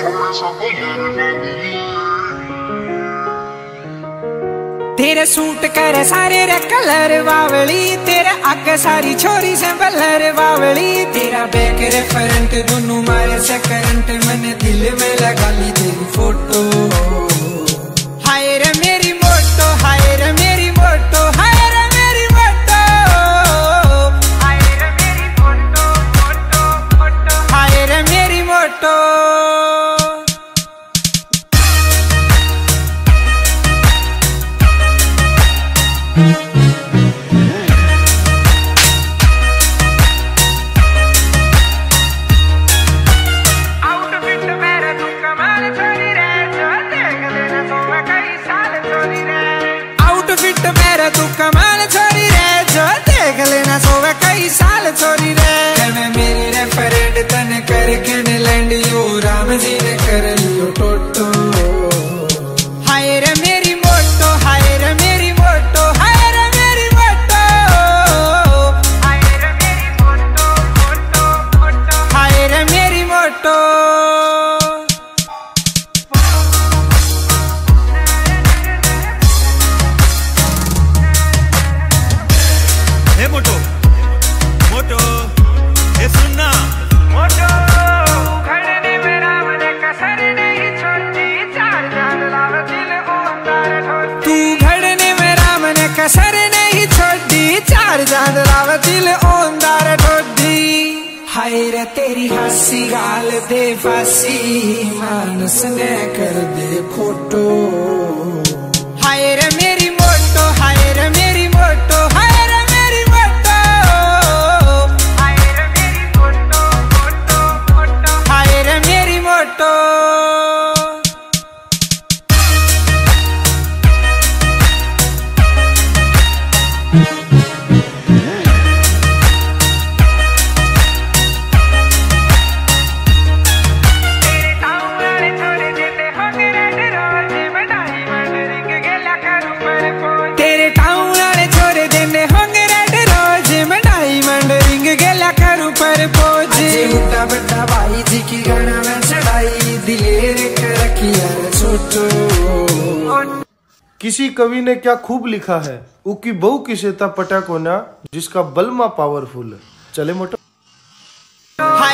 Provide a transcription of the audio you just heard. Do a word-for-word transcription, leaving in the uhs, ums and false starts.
तेरे सूट करे सारे रे कलर बावली, तेरे आगे सारी छोरी से बलर बावली, तेरा बैक रे फ्रंट दोनों मारे से करंट, मैंने दिल में लगा ली तेरी फोटो। हाय रे मेरी मोटो, हाय रे मेरी मोटो, हाय रे मेरी मोटो, हाय रे मेरी मोटो मोटो मोटो, हाय रे मेरी मोटो। तू कमाल छोरी रे, जो देख लेना सोवे कई साल छोरी रे, मैं मेरी रे परेड तने करके ने लैंड यू राम जी ने कर लियो टोटो। हाय रे मेरी मोटो, हाय रे मेरी मोटो, हाय रे मेरी मोटो, हाय रे मेरी मोटो मोटो मोटो, हाय रे मेरी मोटो। मोटो मोटो ये सुनना मोटो, खड़ने में राम ने कसर नहीं छोड़ी, चार चांद लावे दिल ओंदार ठोडी, तू घड़ने में राम ने कसर नहीं छोड़ी, चार चांद लावे दिल ओंदार ठोडी। हाय रे तेरी हंसी गाल दे फांसी, मानस ने कर दे फोटो। हाय रे मेरी मोटो, हाय रे मेरी मोटो, हाय रे मेरी मोटो, हाय रे मेरी मोटो मोटो मोटो, हाय रे मेरी मोटो। तेरे टाउन वाले छोरे देने होंगे रेड रोज, मैं डायमंड रिंग गेला करूं पर पोज। उठा बड़ा भाई जी की गाना में चढ़ाई, दिलेर कर रखी यार छोटो। किसी कवि ने क्या खूब लिखा है, उकी बहु की सेता पटा कोना, जिसका बलमा पावरफुल। चले मोटो।